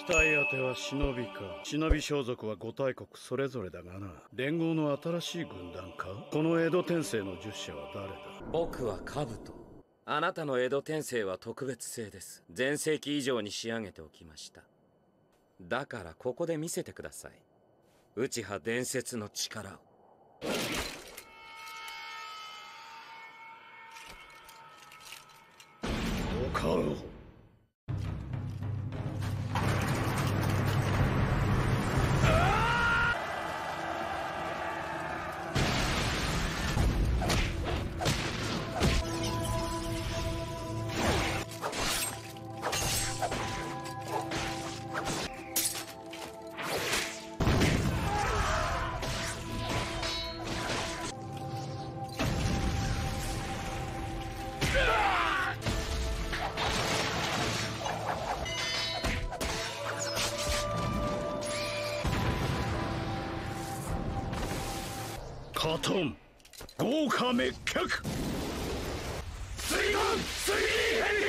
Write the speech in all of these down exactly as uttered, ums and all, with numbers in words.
体当ては忍びか。忍び装束は五大国それぞれだがな。連合の新しい軍団か。この江戸天聖の十社は誰だ。 僕は兜。あなたの江戸天聖は特別製です。全盛期以上に仕上げておきました。だからここで見せてください。内派伝説の力を。 ご家老。カトン豪華滅却。水門水平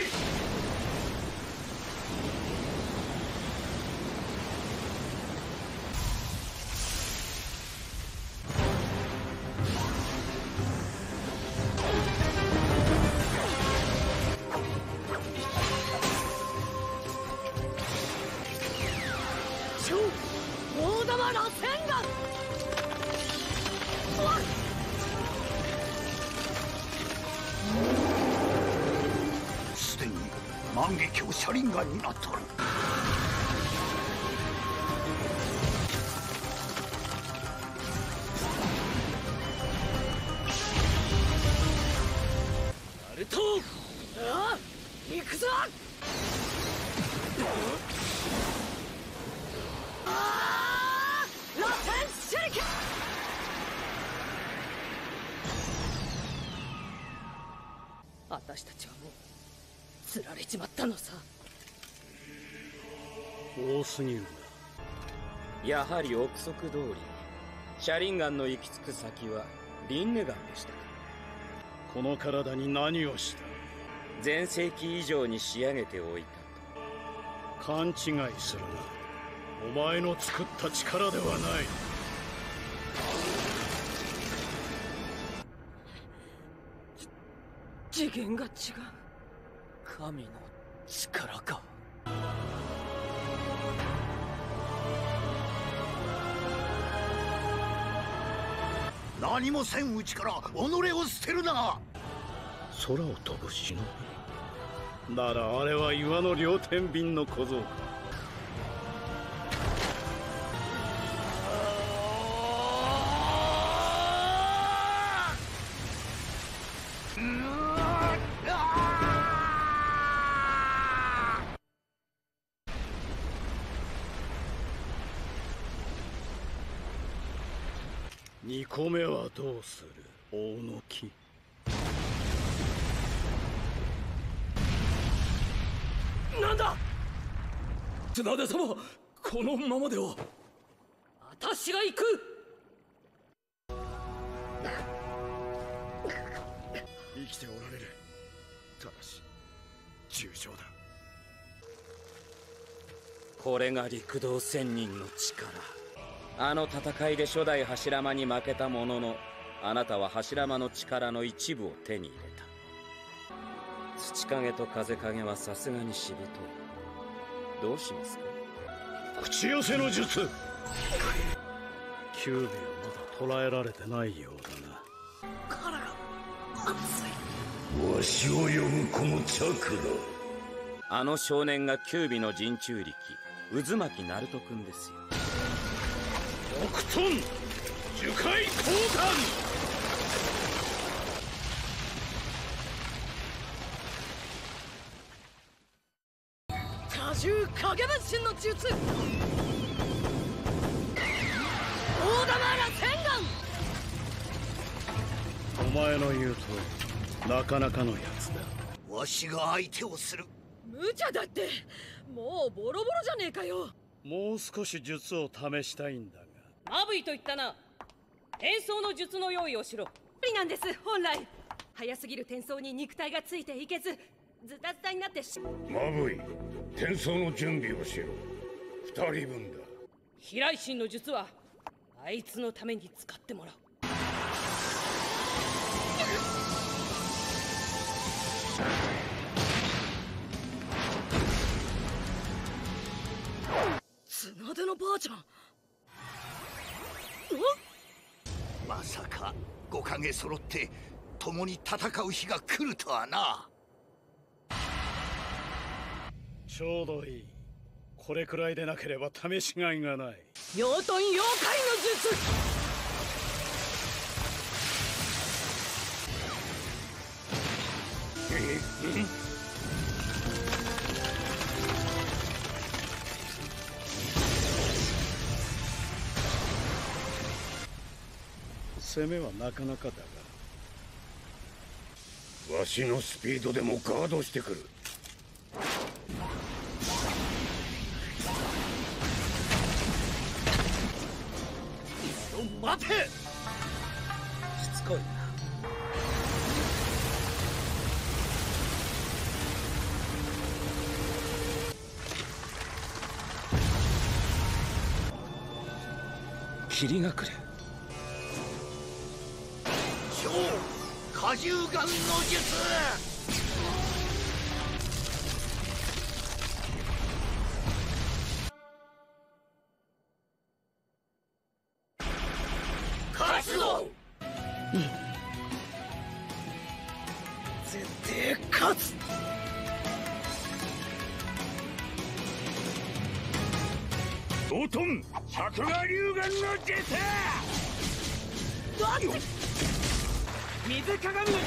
超大玉螺旋丸。 すでに万華鏡車輪丸になっとる。 ナルト、ああ、行くぞ。ああ、螺旋手裏剣。私たちはもう釣られちまったのさ。 多すぎるな。やはり憶測通り車輪ガンの行き着く先はリンネガンでしたか。 この体に何をした。 全盛期以上に仕上げておいたと。勘違いするな。お前の作った力ではない。 次元が違う。神の力か。 何もせんうちから己を捨てるな。 空を飛ぶ忍びなら、あれは岩の両天秤の小僧か。二個目はどうする。大の木。 なんだ綱手様、このままでは。私が行く。 生きておられる。ただし重傷だ。 これが陸道仙人の力。あの戦いで初代柱間に負けたものの、あなたは柱間の力の一部を手に入れた。土影と風影はさすがにしぶとい。どうしますか。 口寄せの術。キュービはまだ捕らえられてないようだな。 殻が熱い。わしを呼ぶこの着だ。 あの少年がキュービの陣中力渦巻鳴門くんですよ。 極トン樹海交換。 多重影分身の術。大玉螺旋丸。 お前の言う通りなかなかのやつだ。 わしが相手をする。 無茶だって。もうボロボロじゃねえかよ。 もう少し術を試したいんだが。 マブイと言ったな。転送の術の用意をしろ。無理なんです。本来早すぎる転送に肉体がついていけずズタズタになってし。 マブイ、転送の準備をしろ。 人分だ。 飛来神の術はあいつのために使ってもらう。綱手のばあちゃん。 まさかご影揃って共に戦う日が来るとはな。 ちょうどいい。これくらいでなければ試しがいがない。 養豚妖怪の術。 攻めはなかなかだが、 わしのスピードでもガードしてくる。 待て。 しつこいな。霧が来る。 超荷重眼の術。勝つぞ。 絶対勝つ。 養豚百賀龍眼の術。 だって水鏡の術。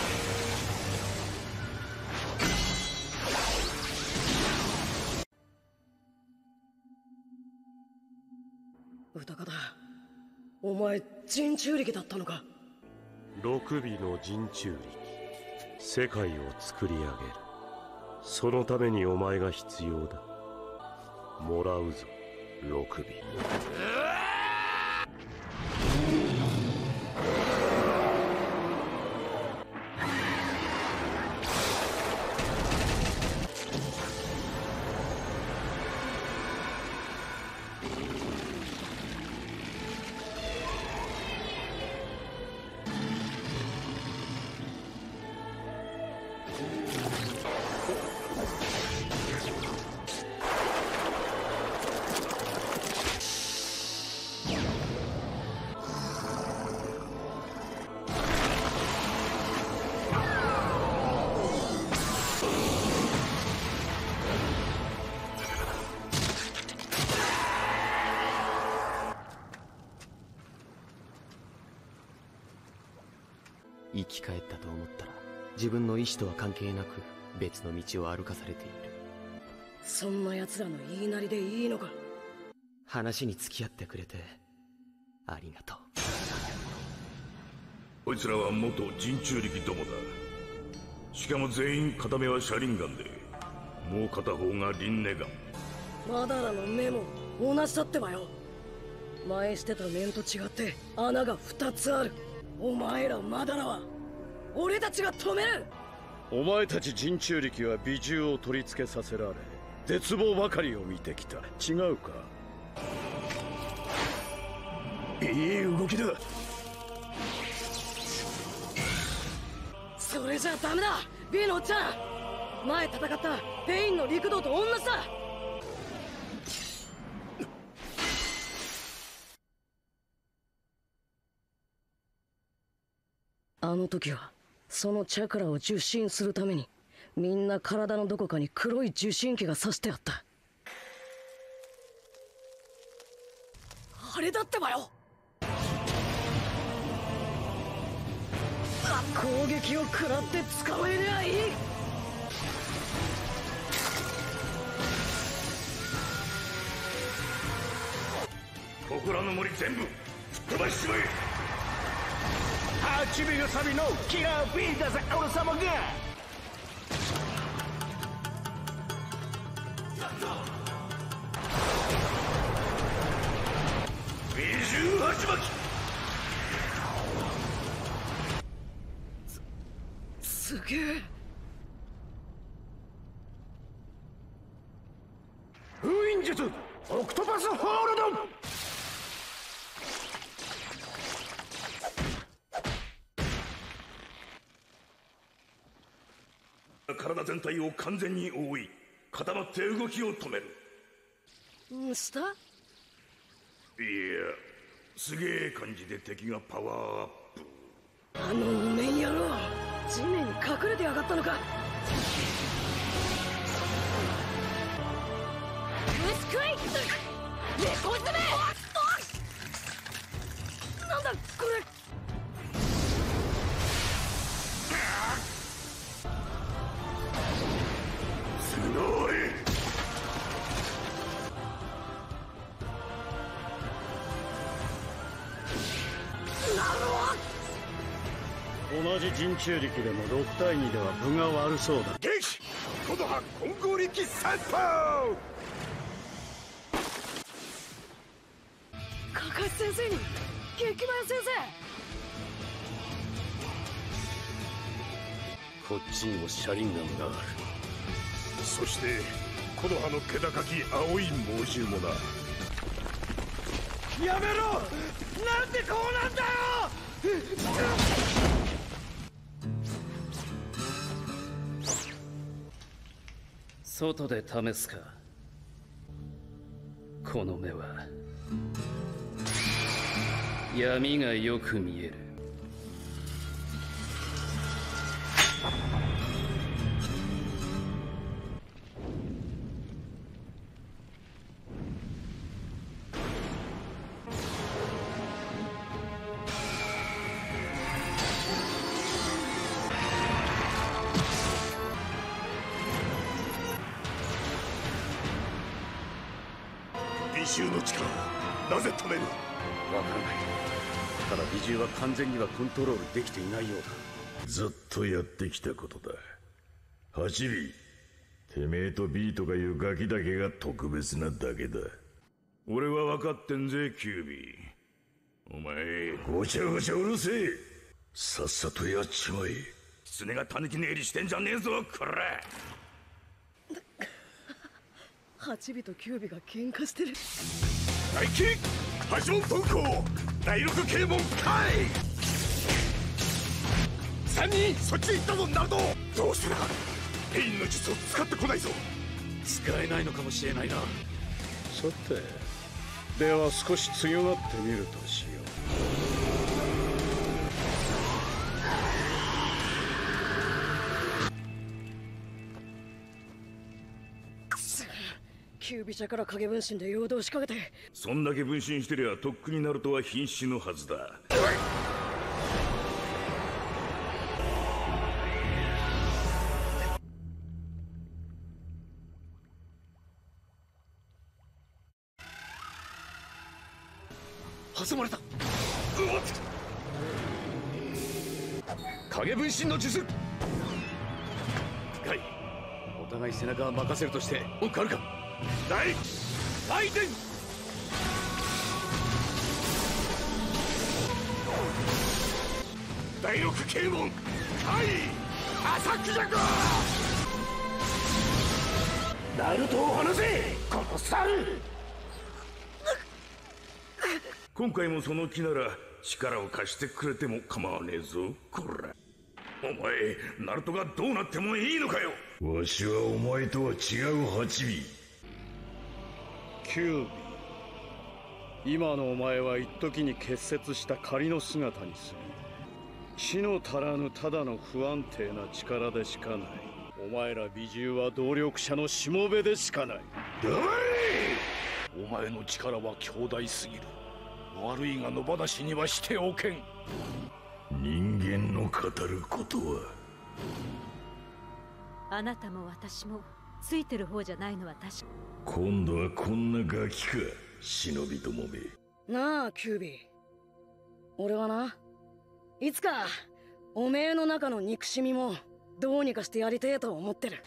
歌方、お前人中力だったのか。 六尾の人中力、世界を作り上げる。そのためにお前が必要だ。もらうぞ六尾。 生き返ったと思ったら自分の意志とは関係なく別の道を歩かされている。 そんな奴らの言いなりでいいのか。 話に付き合ってくれてありがとう。 こいつらは元人中力どもだ。しかも全員片目は車輪ガンで、もう片方がリンネガン。 マダラの目も同じだってばよ。前してた面と違って穴が二つある。お前らマダラは俺たちが止める。 お前たち人中力は美獣を取り付けさせられ絶望ばかりを見てきた。違うか。 いい動きだ。 それじゃダメだ。 B のおっちゃん、前戦ったペインの陸道と同じだ。あの時はそのチャクラを受信するためにみんな体のどこかに黒い受信機が刺してあった。あれだってばよ。攻撃を食らって捕まえりゃいい。 ここらの森全部吹っ飛ばしちまえ。 はちびがサビのキラー B だぜ俺様が。 二十八巻。 すげえ。 封印術オクトパスホールド。体全体を完全に覆い固まって動きを止める。 んした？ いや、すげえ感じで敵がパワーアップ。 あのおめん野郎、地面に隠れてやがったのか。虫食い猫詰め。なんだこれ。 すごい。 同じ人中力でもろくたいにでは分が悪そうだ。 撃！コノハ混合力サウスポー。 カカシ先生に激マヤ先こっちにも車輪ガンがある。 そしてコノハの気高き青い猛獣もな。 やめろ！なんでこうなんだよ！外で試すか。この目は闇がよく見える。 美獣の力をなぜ止める？ わからない。ただ美獣は完全にはコントロールできていないようだ。 ずっとやってきたことだ。ハチビ、てめえとビートが言うガキだけが特別なだけだ。俺は分かってんぜ、キュービー。お前ごちゃごちゃうるせえ。さっさとやっちまえ。狐がタヌキ寝入りしてんじゃねえぞ、こら。 ハチビとキュービが喧嘩してる。 大輝ハジモントンコ第六警門開。三人そっちへ行ったぞ、ナルド。どうしてだ。ペインの術を使ってこないぞ。 使えないのかもしれないな。さてでは少し強がってみるとしよう。 キュービ社から影分身で陽動しかけて。 そんだけ分身してりゃとっくになるとは瀕死のはずだ。 挟まれた。影分身の術。カイ、お互い背中は任せるとして文句あるか。 大大伝。第六警門開。アタックジャック。ナルトを離せこの猿。今回もその気なら力を貸してくれても構わねえぞ、こら。お前ナルトがどうなってもいいのかよ。わしはお前とは違うハチビ。 キュービー、今のお前は一時に結節した仮の姿にする。血の足らぬただの不安定な力でしかない。お前ら美獣は動力者のしもべでしかない。 黙れ。 お前の力は強大すぎる。悪いが野放しにはしておけん。 人間の語ることは。 あなたも私もついてる方じゃないのは確か。 今度はこんなガキか、忍びともめ。 なあキュービー、俺はないつかおめえの中の憎しみもどうにかしてやりてえと思ってる。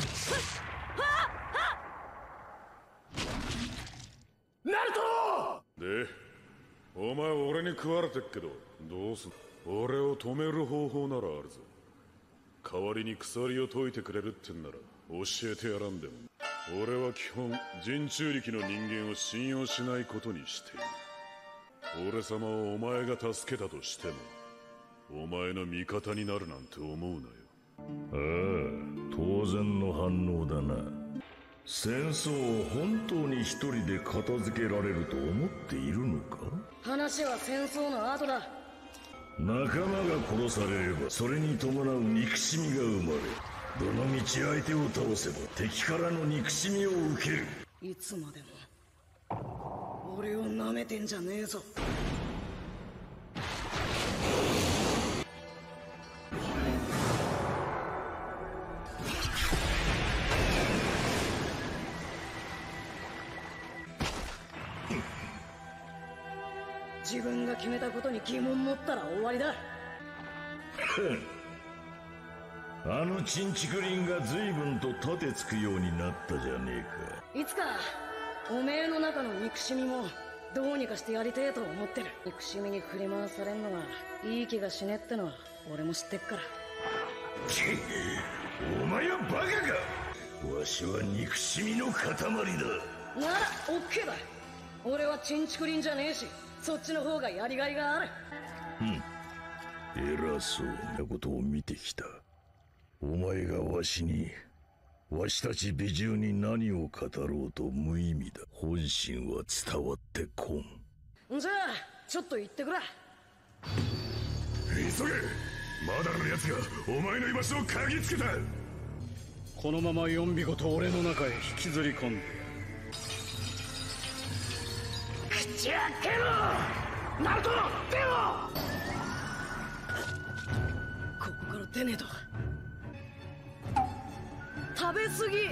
ナルト。 で、お前俺に食われてっけどどうすん。俺を止める方法ならあるぞ。代わりに鎖を解いてくれるってんなら教えてやらんでも。 俺は基本人中力の人間を信用しないことにしている。俺様をお前が助けたとしてもお前の味方になるなんて思うなよ。 ああ、当然の反応だな。戦争を本当に一人で片付けられると思っているのか？ 話は戦争の後だ。 仲間が殺されればそれに伴う憎しみが生まれ、どの道相手を倒せば敵からの憎しみを受ける。 いつまでも俺を舐めてんじゃねえぞ。自分が決めたことに疑問持ったら終わりだ。 あのチンチクリンが随分と盾つくようになったじゃねえか。 いつかおめえの中の憎しみもどうにかしてやりてえと思ってる。憎しみに振り回されんのはいい気がしねえってのは俺も知ってっから。 お前はバカか。わしは憎しみの塊だ。ならオッケーだ。俺はチンチクリンじゃねえし、そっちの方がやりがいがある。 うん、偉そうなことを見てきた。お前がわしに、わしたち美獣に何を語ろうと無意味だ。本心は伝わってこん。 じゃあちょっと言ってくれ。 急げ。マダラのやつがお前の居場所を嗅ぎつけた。 このままヨンビごと俺の中へ引きずり込んでやる。 口開けろナルト、出ろ。ここから出ねえと。食べ過ぎ。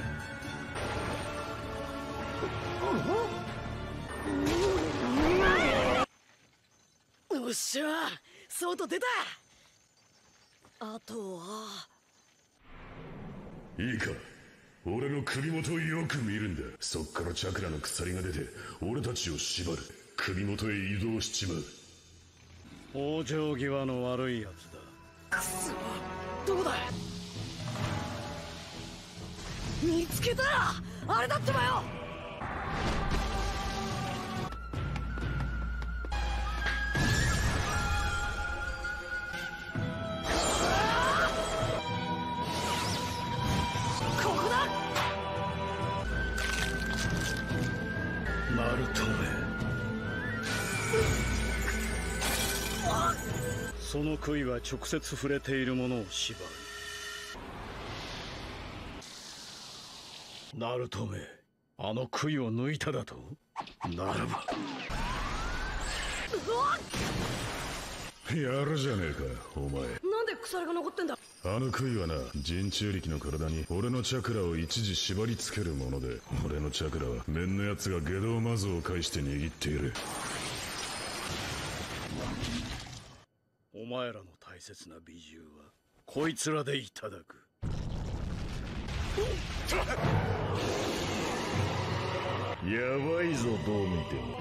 よっしゃ、外出た。あとはいいか、俺の首元をよく見るんだ。そっからチャクラの鎖が出て俺たちを縛る。首元へ移動しちまう。 往生際の悪いやつだ。 くそ、どこだ。見つけた。あれだってばよ。ここだ。 ナルトめ、その杭は直接触れているものを縛る。ナルトめ、あの杭を抜いただと？ならばやるじゃねえかお前。 なんで鎖が残ってんだ。 あの杭はな、人中力の体に俺のチャクラを一時縛り付けるもので、俺のチャクラは面のやつが下道マゾを介して握っている。 お前らの大切な美獣はこいつらでいただく。 やばいぞ、どう見ても。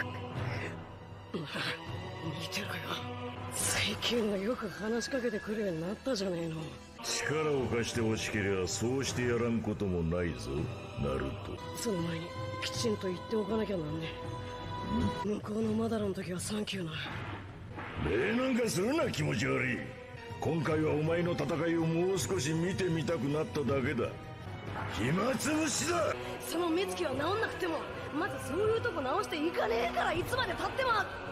見てろよ、最近はよく話しかけてくるようになったじゃねえの。 力を貸してほしければそうしてやらんこともないぞ、ナルト。 その前にきちんと言っておかなきゃなんね。向こうのマダラの時はサンキューな。 礼なんかするな、気持ち悪い。今回はお前の戦いをもう少し見てみたくなっただけだ。暇つぶしだ。 その目つきは治んなくてもまずそういうとこ直していかねえから、いつまで経っても。